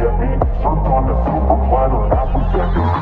at me. Served on a silver platter, half a second